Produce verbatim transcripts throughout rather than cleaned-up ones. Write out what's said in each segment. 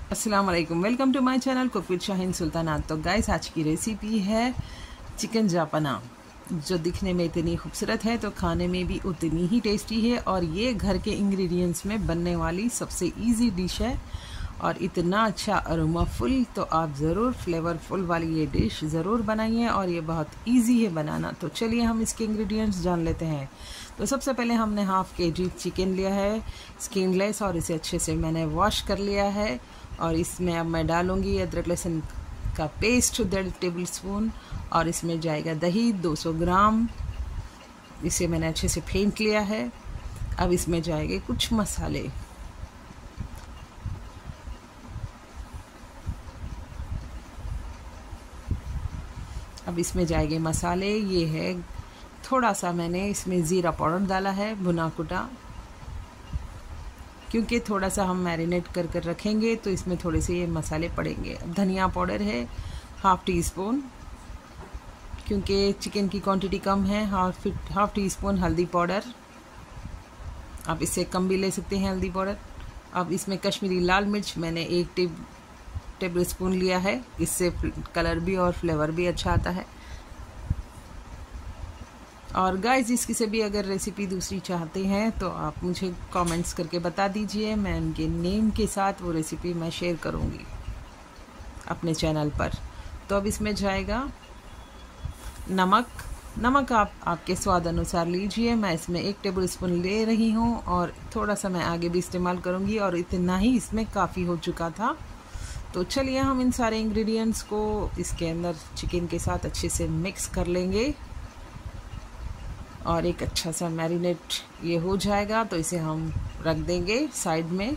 अस्सलाम वालेकुम, welcome to my channel cook with Shaheen Sultanat. तो गाइस, आज की रेसिपी है चिकन जापना, जो दिखने में इतनी खूबसूरत है तो खाने में भी उतनी ही टेस्टी है। और ये घर के इंग्रेडिएंट्स में बनने वाली सबसे इजी डिश है और इतना अच्छा अरोमा फुल, तो आप ज़रूर फ्लेवरफुल वाली ये डिश ज़रूर बनाइए और ये बहुत इजी है बनाना। तो चलिए हम इसके इंग्रेडिएंट्स जान लेते हैं। तो सबसे पहले हमने हाफ़ के जी चिकन लिया है स्किनलेस, और इसे अच्छे से मैंने वॉश कर लिया है। और इसमें अब मैं डालूँगी अदरक लहसुन का पेस्ट डेढ़ टेबल स्पून, और इसमें जाएगा दही दो सौ ग्राम, इसे मैंने अच्छे से फेंट लिया है। अब इसमें जाएंगे कुछ मसाले। अब इसमें जाएंगे मसाले, ये है थोड़ा सा मैंने इसमें ज़ीरा पाउडर डाला है भुना कुटा, क्योंकि थोड़ा सा हम मैरिनेट कर कर रखेंगे तो इसमें थोड़े से ये मसाले पड़ेंगे। अब धनिया पाउडर है हाफ़ टी स्पून, क्योंकि चिकन की क्वांटिटी कम है। हाफ हाफ़ टी स्पून हल्दी पाउडर, आप इससे कम भी ले सकते हैं हल्दी पाउडर। अब इसमें कश्मीरी लाल मिर्च मैंने एक टेब टेबल स्पून लिया है, इससे कलर भी और फ्लेवर भी अच्छा आता है। और गाइस, इसकी से भी अगर रेसिपी दूसरी चाहते हैं तो आप मुझे कमेंट्स करके बता दीजिए, मैं उनके नेम के साथ वो रेसिपी मैं शेयर करूँगी अपने चैनल पर। तो अब इसमें जाएगा नमक। नमक आप आपके स्वाद अनुसार लीजिए, मैं इसमें एक टेबल स्पून ले रही हूँ और थोड़ा सा मैं आगे भी इस्तेमाल करूँगी, और इतना ही इसमें काफ़ी हो चुका था। तो चलिए हम इन सारे इंग्रेडिएंट्स को इसके अंदर चिकन के साथ अच्छे से मिक्स कर लेंगे, और एक अच्छा सा मैरिनेट ये हो जाएगा तो इसे हम रख देंगे साइड में।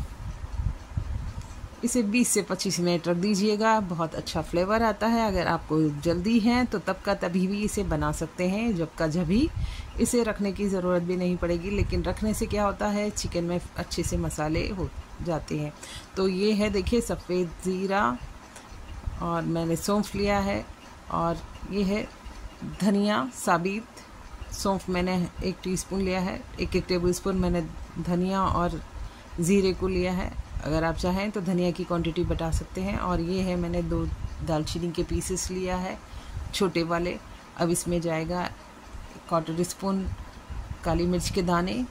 इसे बीस से पच्चीस मिनट रख दीजिएगा, बहुत अच्छा फ्लेवर आता है। अगर आपको जल्दी है तो तब का तभी भी इसे बना सकते हैं, जब का जभी इसे रखने की ज़रूरत भी नहीं पड़ेगी। लेकिन रखने से क्या होता है, चिकन में अच्छे से मसाले हो जाते हैं। तो ये है, देखिए, सफ़ेद ज़ीरा, और मैंने सौंफ लिया है, और ये है धनिया साबित। सौंफ मैंने एक टीस्पून लिया है, एक एक टेबल स्पून मैंने धनिया और ज़ीरे को लिया है। अगर आप चाहें तो धनिया की क्वांटिटी बढ़ा सकते हैं। और ये है, मैंने दो दालचीनी के पीसेस लिया है छोटे वाले। अब इसमें जाएगा क्वार्टर स्पून काली मिर्च के दाने,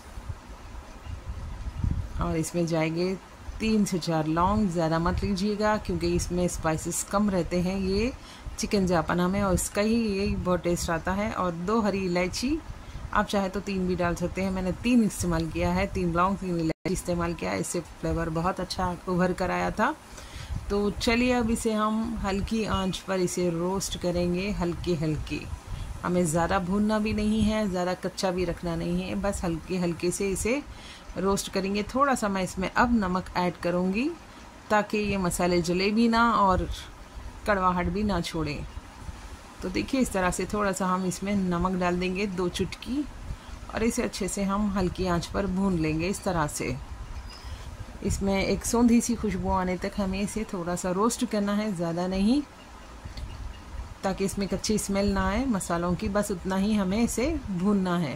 और इसमें जाएंगे तीन से चार लौंग। ज़्यादा मत लीजिएगा क्योंकि इसमें स्पाइसेस कम रहते हैं ये चिकन जापना में, और इसका ही यही बहुत टेस्ट आता है। और दो हरी इलायची, आप चाहे तो तीन भी डाल सकते हैं, मैंने तीन इस्तेमाल किया है, तीन लौंग तीन इलायची इस्तेमाल किया है, इससे फ्लेवर बहुत अच्छा उभर कर आया था। तो चलिए अब इसे हम हल्की आंच पर इसे रोस्ट करेंगे, हल्के हल्के। हमें ज़्यादा भूनना भी नहीं है, ज़्यादा कच्चा भी रखना नहीं है, बस हल्के हल्के से इसे रोस्ट करेंगे। थोड़ा सा मैं इसमें अब नमक ऐड करूँगी ताकि ये मसाले जले भी ना और कड़वाहट भी ना छोड़ें। तो देखिए, इस तरह से थोड़ा सा हम इसमें नमक डाल देंगे, दो चुटकी, और इसे अच्छे से हम हल्की आंच पर भून लेंगे इस तरह से। इसमें एक सौंधी सी खुशबू आने तक हमें इसे थोड़ा सा रोस्ट करना है, ज़्यादा नहीं, ताकि इसमें कच्ची स्मेल ना आए मसालों की, बस उतना ही हमें इसे भूनना है।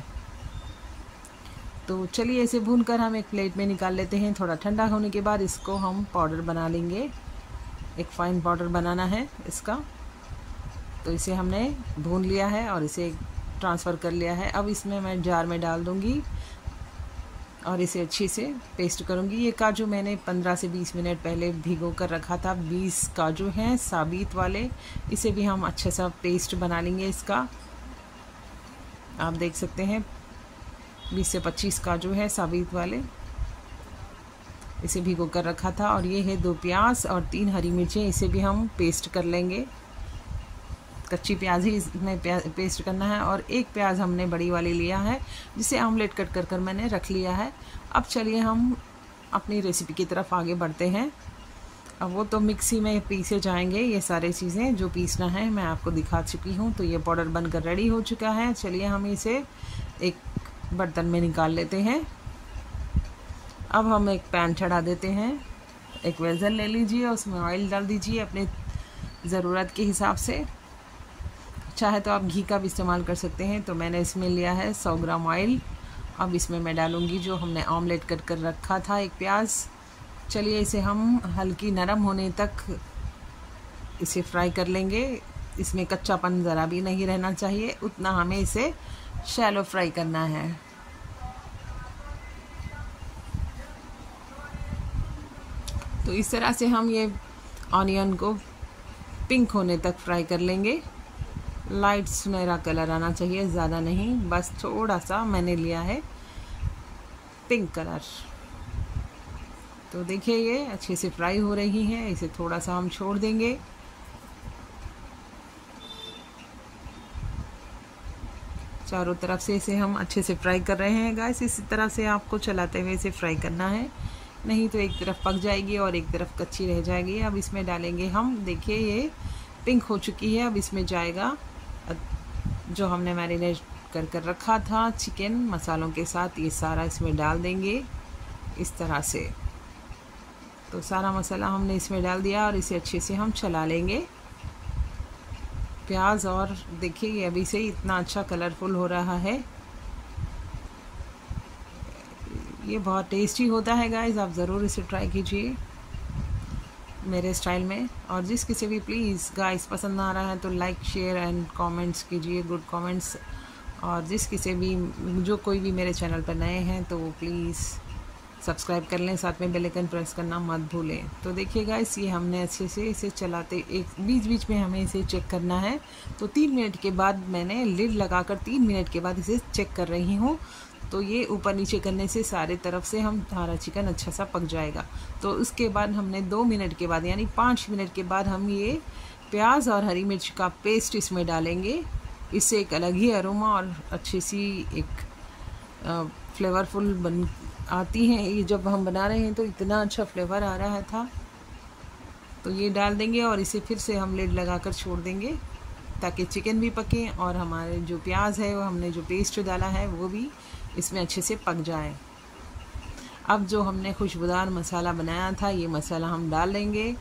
तो चलिए इसे भूनकर हम एक प्लेट में निकाल लेते हैं। थोड़ा ठंडा होने के बाद इसको हम पाउडर बना लेंगे, एक फ़ाइन पाउडर बनाना है इसका। तो इसे हमने भून लिया है और इसे ट्रांसफ़र कर लिया है। अब इसमें मैं जार में डाल दूँगी और इसे अच्छे से पेस्ट करूँगी। ये काजू मैंने पंद्रह से बीस मिनट पहले भिगो कर रखा था, बीस काजू हैं साबित वाले, इसे भी हम अच्छे सा पेस्ट बना लेंगे इसका। आप देख सकते हैं बीस से पच्चीस काजू है साबित वाले, इसे भिगो कर रखा था। और ये है दो प्याज और तीन हरी मिर्चें, इसे भी हम पेस्ट कर लेंगे, कच्ची प्याज ही इसमें पेस्ट करना है। और एक प्याज हमने बड़ी वाली लिया है, जिसे आमलेट कट कर कर मैंने रख लिया है। अब चलिए हम अपनी रेसिपी की तरफ आगे बढ़ते हैं। अब वो तो मिक्सी में पीसे जाएंगे, ये सारी चीज़ें जो पीसना है मैं आपको दिखा चुकी हूँ। तो ये पाउडर बनकर रेडी हो चुका है। चलिए हम इसे एक बर्तन में निकाल लेते हैं। अब हम एक पैन चढ़ा देते हैं, एक वेसल ले लीजिए, उसमें ऑयल डाल दीजिए अपने ज़रूरत के हिसाब से। चाहे तो आप घी का भी इस्तेमाल कर सकते हैं। तो मैंने इसमें लिया है सौ ग्राम ऑयल। अब इसमें मैं डालूँगी जो हमने ऑमलेट कट कर रखा था, एक प्याज, चलिए इसे हम हल्की नरम होने तक इसे फ्राई कर लेंगे। इसमें कच्चापन ज़रा भी नहीं रहना चाहिए, उतना हमें इसे शैलो फ्राई करना है। तो इस तरह से हम ये ऑनियन को पिंक होने तक फ्राई कर लेंगे। लाइट सुनहरा कलर आना चाहिए, ज़्यादा नहीं, बस थोड़ा सा मैंने लिया है पिंक कलर। तो देखिए ये अच्छे से फ्राई हो रही है, इसे थोड़ा सा हम छोड़ देंगे। चारों तरफ से इसे हम अच्छे से फ्राई कर रहे हैं गाइस। इसी तरह से आपको चलाते हुए इसे फ्राई करना है, नहीं तो एक तरफ पक जाएगी और एक तरफ कच्ची रह जाएगी। अब इसमें डालेंगे हम, देखिए ये पिंक हो चुकी है। अब इसमें जाएगा जो हमने मैरिनेट कर कर रखा था चिकन मसालों के साथ, ये सारा इसमें डाल देंगे इस तरह से। तो सारा मसाला हमने इसमें डाल दिया और इसे अच्छे से हम चला लेंगे। प्याज और देखिए ये अभी से इतना अच्छा कलरफुल हो रहा है, ये बहुत टेस्टी होता है गाइस। आप ज़रूर इसे ट्राई कीजिए मेरे स्टाइल में। और जिस किसी भी प्लीज़ गाइस पसंद आ रहा है तो लाइक शेयर एंड कमेंट्स कीजिए, गुड कमेंट्स। और जिस किसी भी जो कोई भी मेरे चैनल पर नए हैं तो वो प्लीज़ सब्सक्राइब कर लें, साथ में बेल आइकन प्रेस करना मत भूलें। तो देखिए गाइस ये हमने अच्छे से इसे चलाते, एक बीच बीच में हमें इसे चेक करना है। तो तीन मिनट के बाद मैंने लिड लगाकर तीन मिनट के बाद इसे चेक कर रही हूँ। तो ये ऊपर नीचे करने से सारे तरफ से हम हमारा चिकन अच्छा सा पक जाएगा। तो उसके बाद हमने दो मिनट के बाद यानी पाँच मिनट के बाद हम ये प्याज और हरी मिर्च का पेस्ट इसमें डालेंगे। इससे एक अलग ही अरोमा और अच्छी सी एक फ्लेवरफुल बन आती है। ये जब हम बना रहे हैं तो इतना अच्छा फ्लेवर आ रहा था। तो ये डाल देंगे और इसे फिर से हम लिड लगाकर छोड़ देंगे ताकि चिकन भी पके और हमारे जो प्याज है वो हमने जो पेस्ट डाला है वो भी इसमें अच्छे से पक जाए। अब जो हमने खुशबूदार मसाला बनाया था ये मसाला हम डाल लेंगे।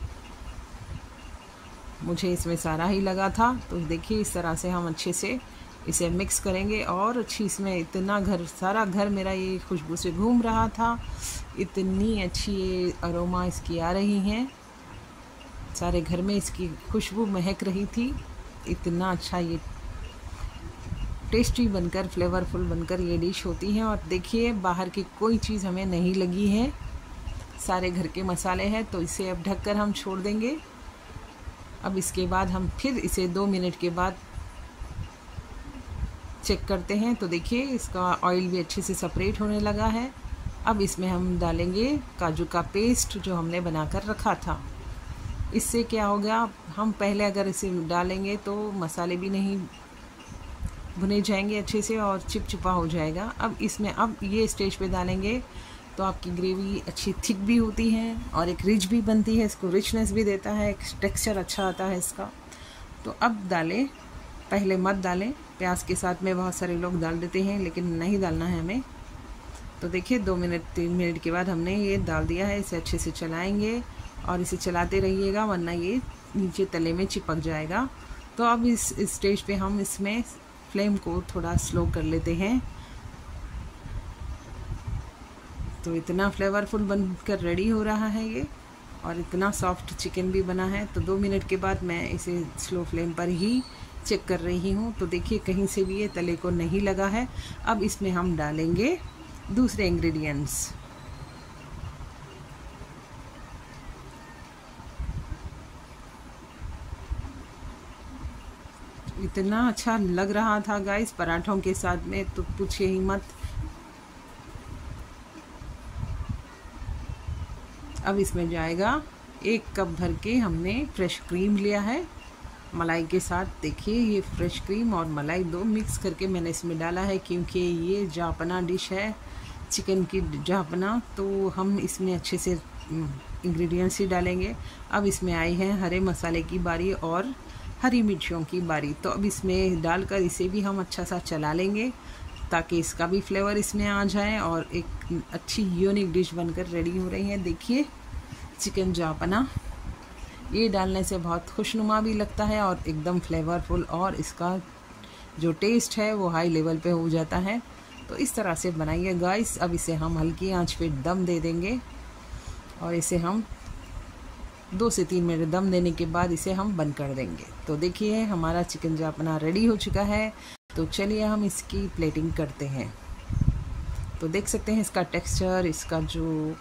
मुझे इसमें सारा ही लगा था। तो देखिए इस तरह से हम अच्छे से इसे मिक्स करेंगे और अच्छी इसमें इतना घर सारा घर मेरा ये खुशबू से घूम रहा था, इतनी अच्छी ये अरोमा इसकी आ रही हैं, सारे घर में इसकी खुशबू महक रही थी। इतना अच्छा ये टेस्टी बनकर फ्लेवरफुल बनकर ये डिश होती है। और देखिए बाहर की कोई चीज़ हमें नहीं लगी है, सारे घर के मसाले हैं। तो इसे अब ढककर हम छोड़ देंगे। अब इसके बाद हम फिर इसे दो मिनट के बाद चेक करते हैं। तो देखिए इसका ऑयल भी अच्छे से सेपरेट होने लगा है। अब इसमें हम डालेंगे काजू का पेस्ट जो हमने बनाकर रखा था। इससे क्या होगा, हम पहले अगर इसे डालेंगे तो मसाले भी नहीं भुने जाएंगे अच्छे से और चिपचिपा हो जाएगा। अब इसमें अब ये स्टेज पे डालेंगे तो आपकी ग्रेवी अच्छी थिक भी होती है और एक रिच भी बनती है, इसको रिचनेस भी देता है, एक टेक्सचर अच्छा आता है इसका। तो अब डालें, पहले मत डालें, प्याज के साथ में बहुत सारे लोग डाल देते हैं लेकिन नहीं डालना है हमें। तो देखिए दो मिनट तीन मिनट के बाद हमने ये डाल दिया है। इसे अच्छे से चलाएंगे और इसे चलाते रहिएगा वरना ये नीचे तले में चिपक जाएगा। तो अब इस स्टेज पे हम इसमें फ्लेम को थोड़ा स्लो कर लेते हैं। तो इतना फ्लेवरफुल बनकर रेडी हो रहा है ये और इतना सॉफ्ट चिकन भी बना है। तो दो मिनट के बाद मैं इसे स्लो फ्लेम पर ही चेक कर रही हूँ। तो देखिए कहीं से भी ये तले को नहीं लगा है। अब इसमें हम डालेंगे दूसरे इंग्रेडिएंट्स। इतना अच्छा लग रहा था गाइस पराठों के साथ में, तो पूछिए ही मत। अब इसमें जाएगा एक कप भर के हमने फ्रेश क्रीम लिया है मलाई के साथ। देखिए ये फ्रेश क्रीम और मलाई दो मिक्स करके मैंने इसमें डाला है क्योंकि ये जापना डिश है, चिकन की जापना। तो हम इसमें अच्छे से इंग्रेडिएंट्स ही डालेंगे। अब इसमें आई है हरे मसाले की बारी और हरी मिर्चियों की बारी। तो अब इसमें डालकर इसे भी हम अच्छा सा चला लेंगे ताकि इसका भी फ्लेवर इसमें आ जाए और एक अच्छी यूनिक डिश बनकर रेडी हो रही है। देखिए चिकन जापना, ये डालने से बहुत खुशनुमा भी लगता है और एकदम फ्लेवरफुल, और इसका जो टेस्ट है वो हाई लेवल पे हो जाता है। तो इस तरह से बनाइए गाइस। अब इसे हम हल्की आंच पे दम दे देंगे और इसे हम दो से तीन मिनट दम देने के बाद इसे हम बंद कर देंगे। तो देखिए हमारा चिकन जापना रेडी हो चुका है। तो चलिए हम इसकी प्लेटिंग करते हैं। तो देख सकते हैं इसका टेक्सचर, इसका जो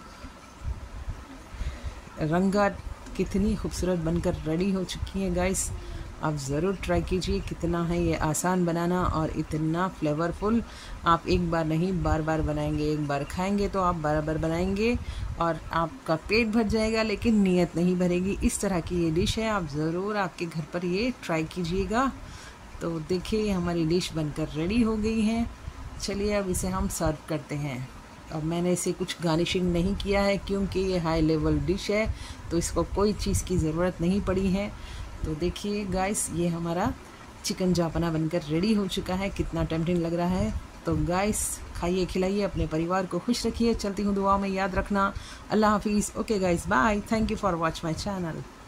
रंगत कितनी खूबसूरत बनकर रेडी हो चुकी है गाइस। आप ज़रूर ट्राई कीजिए, कितना है ये आसान बनाना और इतना फ्लेवरफुल। आप एक बार नहीं बार बार बनाएंगे, एक बार खाएंगे तो आप बार बार बनाएंगे और आपका पेट भर जाएगा, लेकिन नीयत नहीं भरेगी। इस तरह की ये डिश है, आप ज़रूर आपके घर पर ये ट्राई कीजिएगा। तो देखिए हमारी डिश बनकर रेडी हो गई है। चलिए अब इसे हम सर्व करते हैं। अब मैंने इसे कुछ गार्निशिंग नहीं किया है क्योंकि ये हाई लेवल डिश है, तो इसको कोई चीज़ की ज़रूरत नहीं पड़ी है। तो देखिए गाइस ये हमारा चिकन जापना बनकर रेडी हो चुका है। कितना टेम्पटिंग लग रहा है। तो गाइस खाइए, खिलाइए, अपने परिवार को खुश रखिए। चलती हूँ दुआ में, याद रखना। अल्लाह हाफिज़। Okay guys, bye. Thank you for watch my channel.